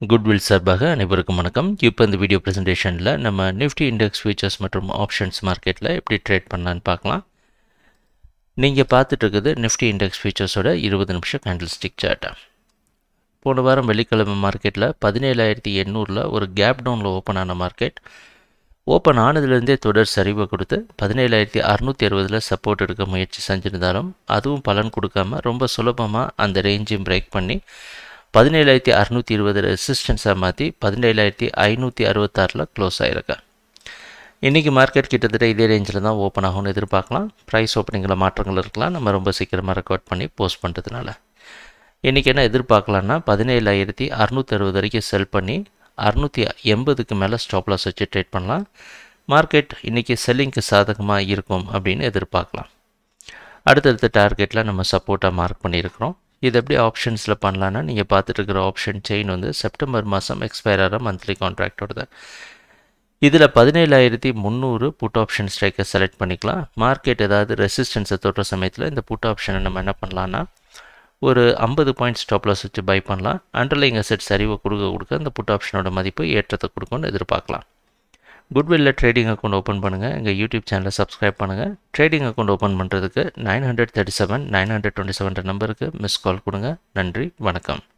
Goodwill சார்பாக அனைவருக்கும் வணக்கம். இப்போ இந்த வீடியோ ப்ரெசன்டேஷனில் நம்ம நிஃப்டி இண்டெக்ஸ் ஃபியூச்சர்ஸ் மற்றும் ஆப்ஷன்ஸ் மார்க்கெட்டில் எப்படி ட்ரேட் பண்ணலான்னு பார்க்கலாம். நீங்கள் பார்த்துட்டு இருக்குது நிஃப்டி இண்டெக்ஸ் ஃபியூச்சர்ஸோட 20 நிமிஷம் கேண்டில் ஸ்டிக் சார்ட்டை. போன வாரம் வெள்ளிக்கிழமை மார்க்கெட்டில் 17,800 ஒரு கேப் டவுனில் ஓப்பன் ஆன மார்க்கெட் ஓப்பன் ஆனதுலேருந்தே தொடர் சரிவை கொடுத்து 17,660 சப்போர்ட் எடுக்க முயற்சி செஞ்சிருந்தாலும் அதுவும் பலன் கொடுக்காமல் ரொம்ப சுலபமாக அந்த ரேஞ்சையும் பிரேக் பண்ணி 17,620 ரெசிஸ்டன்ஸாக மாற்றி 17,566 க்ளோஸ் ஆகிருக்கு. இன்றைக்கி மார்க்கெட் கிட்டத்தட்ட இதே ரேஞ்சில் தான் ஓப்பன் ஆகும்னு எதிர்பார்க்கலாம். ப்ரைஸ் ஓப்பனிங்கில் மாற்றங்கள் இருக்கலாம், நம்ம ரொம்ப சீக்கிரமாக ரெக்கார்ட் பண்ணி போஸ்ட் பண்ணுறதுனால. இன்றைக்கி என்ன எதிர்பார்க்கலான்னா 17,660 வரைக்கும் செல் பண்ணி 680க்கு மேலே ஸ்டாப் லாஸ் வச்சு ட்ரேட் பண்ணலாம். மார்க்கெட் இன்றைக்கி செல்லிங்க்கு சாதகமாக இருக்கும் அப்படின்னு எதிர்பார்க்கலாம். அடுத்தடுத்த டார்கெட்டில் நம்ம சப்போர்ட்டாக மார்க் பண்ணியிருக்கிறோம். இது எப்படி ஆப்ஷன்ஸில் பண்ணலான்னா, நீங்கள் பார்த்துட்டு இருக்கிற ஆப்ஷன் செயின் வந்து செப்டம்பர் மாதம் எக்ஸ்பயர் ஆகிற மந்த்லி கான்ட்ராக்டோட. இதில் 17,300 புட் ஆப்ஷன் ஸ்ட்ரைக்கை செலக்ட் பண்ணிக்கலாம். மார்க்கெட் ஏதாவது ரெசிஸ்டன்ஸை தொடுற சமயத்தில் இந்த புட் ஆப்ஷனை நம்ம என்ன பண்ணலான்னா ஒரு 50 பாயிண்ட் ஸ்டாப் லாஸ் வச்சு பை பண்ணலாம். அண்டர்லைங் அசெட் சரிவை கொடுக்க இந்த புட் ஆப்ஷனோட மதிப்பு ஏற்றத்தை கொடுக்கும்னு எதிர்பார்க்கலாம். குட்வில்ல ட்ரேடிங் அக்கௌண்ட் ஓப்பன் பண்ணுங்கள். எங்கள் யூடியூப் சேனலை சப்ஸ்கிரைப் பண்ணுங்கள். ட்ரேடிங் அக்கௌண்ட் ஓப்பன் பண்ணுறதுக்கு 937 927 நம்பருக்கு மிஸ் கால் கொடுங்க. நன்றி, வணக்கம்.